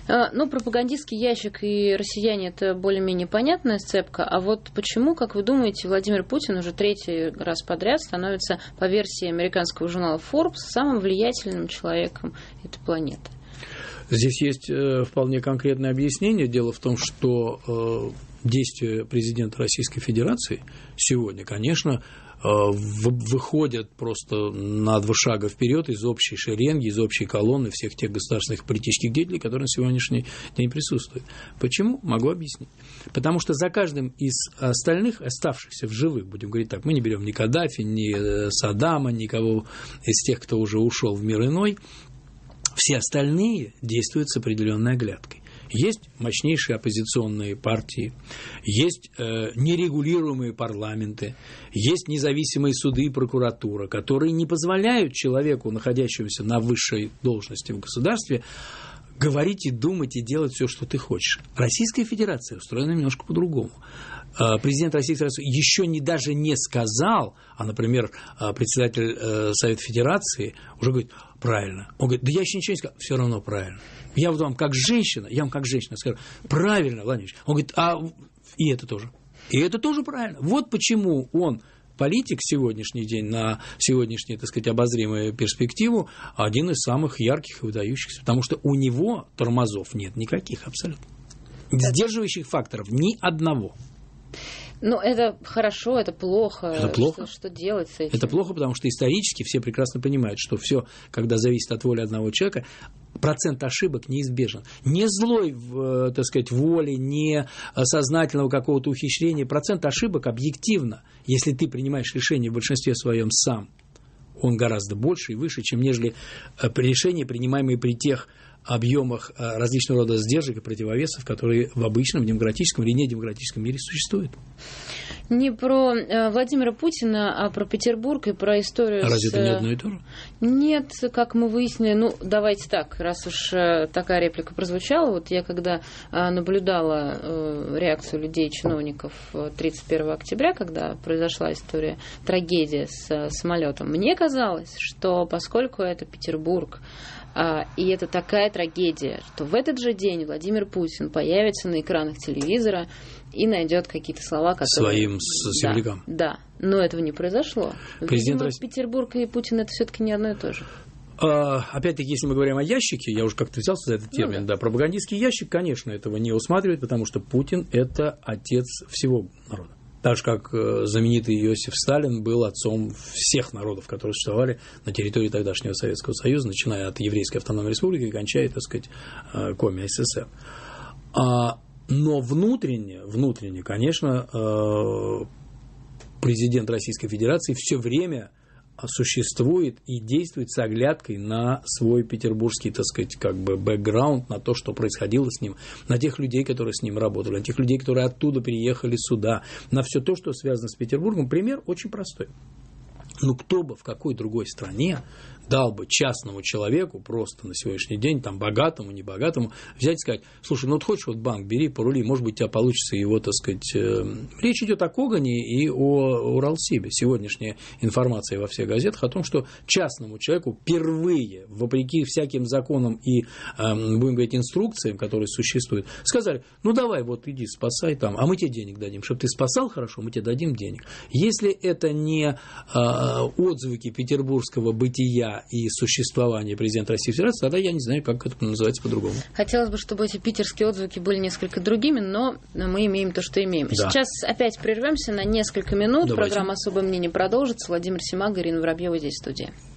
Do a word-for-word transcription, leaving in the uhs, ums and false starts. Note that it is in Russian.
Ну, пропагандистский ящик и россияне – это более-менее понятная сцепка. А вот почему, как вы думаете, Владимир Путин уже третий раз подряд становится, по версии американского журнала Forbes, самым влиятельным человеком этой планеты? Здесь есть э, вполне конкретное объяснение. Дело в том, что э, действия президента Российской Федерации сегодня, конечно, э, в, выходят просто на два шага вперед из общей шеренги, из общей колонны всех тех государственных политических деятелей, которые на сегодняшний день присутствуют. Почему? Могу объяснить. Потому что за каждым из остальных, оставшихся в живых, будем говорить так, мы не берем ни Каддафи, ни Саддама, никого из тех, кто уже ушел в мир иной, все остальные действуют с определенной оглядкой. Есть мощнейшие оппозиционные партии, есть э, нерегулируемые парламенты, есть независимые суды и прокуратура, которые не позволяют человеку, находящемуся на высшей должности в государстве, говорить и думать и делать все, что ты хочешь. Российская Федерация устроена немножко по-другому. Президент Российской Федерации еще не, даже не сказал, а, например, председатель Совета Федерации уже говорит: правильно. Он говорит: да я еще ничего не сказал, все равно правильно. Я вот вам как женщина, я вам как женщина скажу: правильно, Владимир. Он говорит: а и это тоже. И это тоже правильно. Вот почему он, политик сегодняшний день, на сегодняшнюю, так сказать, обозримую перспективу, один из самых ярких и выдающихся, потому что у него тормозов нет никаких абсолютно. Сдерживающих факторов ни одного. Ну, это хорошо, это плохо. Это плохо. Что, что делать с этим? Это плохо, потому что исторически все прекрасно понимают, что все, когда зависит от воли одного человека, процент ошибок неизбежен. Не злой, так сказать, воли, не сознательного какого-то ухищрения. Процент ошибок объективно, если ты принимаешь решение в большинстве своем сам, он гораздо больше и выше, чем нежели решения, принимаемые при тех объемах различного рода сдержек и противовесов, которые в обычном демократическом или недемократическом мире существуют. Не про э, Владимира Путина, а про Петербург и про историю. А разве с... это не одно и то же? Нет, как мы выяснили, ну, давайте так, раз уж э, такая реплика прозвучала, вот я когда э, наблюдала э, реакцию людей, чиновников тридцать первого октября, когда произошла история, трагедия с э, самолетом, мне казалось, что поскольку это Петербург, А, и это такая трагедия, что в этот же день Владимир Путин появится на экранах телевизора и найдет какие-то слова, которые... Своим силовикам. Да, да, но этого не произошло. Президент Видимо, России... Петербург и Путин — это все-таки не одно и то же. А, опять-таки, если мы говорим о ящике, я уже как-то взялся за этот термин, ну, да. да, пропагандистский ящик, конечно, этого не усматривает, потому что Путин – это отец всего народа. Так же, как знаменитый Иосиф Сталин был отцом всех народов, которые существовали на территории тогдашнего Советского Союза, начиная от Еврейской автономной республики и кончая, так сказать, Коми СССР. Но внутренне, внутренне, конечно, президент Российской Федерации все время существует и действует с оглядкой на свой петербургский, так сказать, как бы бэкграунд, на то, что происходило с ним, на тех людей, которые с ним работали, на тех людей, которые оттуда приехали сюда, на все то, что связано с Петербургом. Пример очень простой. Ну, кто бы в какой другой стране дал бы частному человеку просто на сегодняшний день, там, богатому, небогатому, взять и сказать: слушай, ну вот хочешь вот банк, бери, порули, может быть, у тебя получится его, так сказать... Э... Речь идет о Когане и о Уралсибе. Сегодняшняя информация во всех газетах о том, что частному человеку впервые, вопреки всяким законам и, э, будем говорить, инструкциям, которые существуют, сказали: ну давай, вот иди спасай там, а мы тебе денег дадим. Чтобы ты спасал хорошо, мы тебе дадим денег. Если это не э, отзвуки петербургского бытия и существование президента Российской Федерации, тогда я не знаю, как это называется по-другому. Хотелось бы, чтобы эти питерские отзвуки были несколько другими, но мы имеем то, что имеем. Да. Сейчас опять прервемся на несколько минут. Давайте. Программа «Особое мнение» продолжится. Владимир Симага, Ирина Воробьева здесь в студии.